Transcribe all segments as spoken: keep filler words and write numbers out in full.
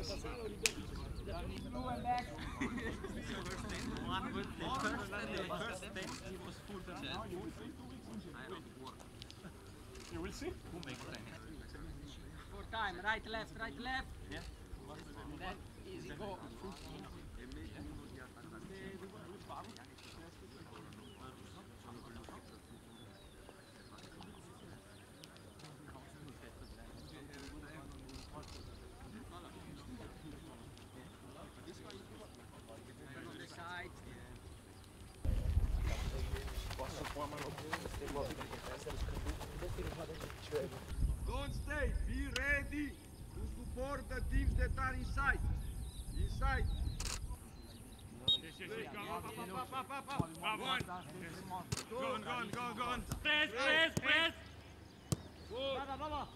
Blue and back. One with the first day he was full to chat. I don't work. You will see. Who makes that? Four time, right, left, right, left. Yeah. And then easy go. Don't stay, be ready to support the teams that are inside. Inside. One. Go on, go on, go on, go on. Press, press, press. Bravo, bravo.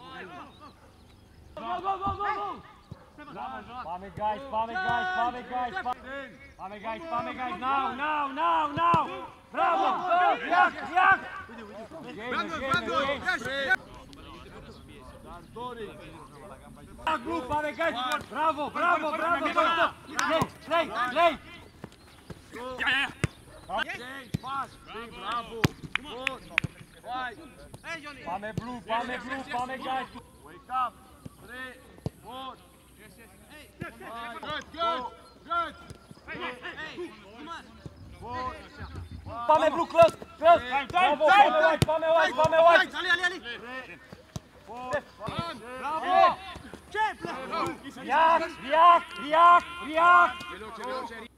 Go, go, go, go, go. Spam it, guys, spam it, guys, spam it, guys, spam it. Spam it, guys, spam it, guys. Now, now, now, now. Bravo. Jak, jak. Bravo, bravo. Yes. Jak, blue, spam it, guys. Bravo, bravo, bravo. Play, play, play. Yeah, yeah. Change, pass. Bravo. Good. Five. Hey, Johnny. Spam it, blue, spam it, blue, spam it, guys. Wake up. Three, four. Five. Good, good, good. Hey, hey, come on. Four. Spam it, blue, close, close. Bravo, spam it white, spam it white, spam it white. Ali, Ali, Ali. Four. Bravo. Jak, jak, jak, jak. Veloce, veloce.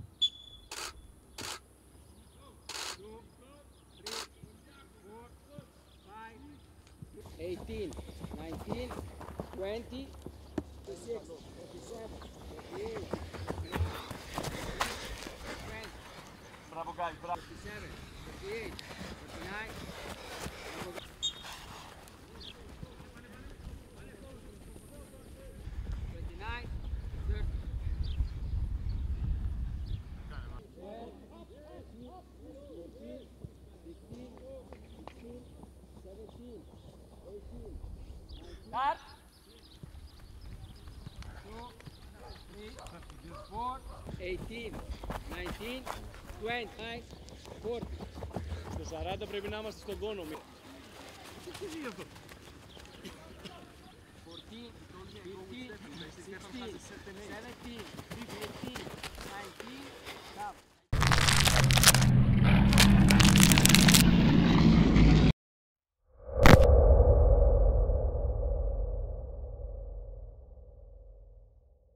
eighteen, nineteen, twenty, twenty-six, twenty-seven, twenty-eight, twenty, Bravo, guys, bravo. twenty-seven, twenty-eight, twenty-nine. twenty-nine, thirty. Start. Four, eighteen, nineteen, twenty, forty. Στο σαράντα πρέπει να είμαστε στον κόνο. fourteen, fifteen, sixteen, seventeen,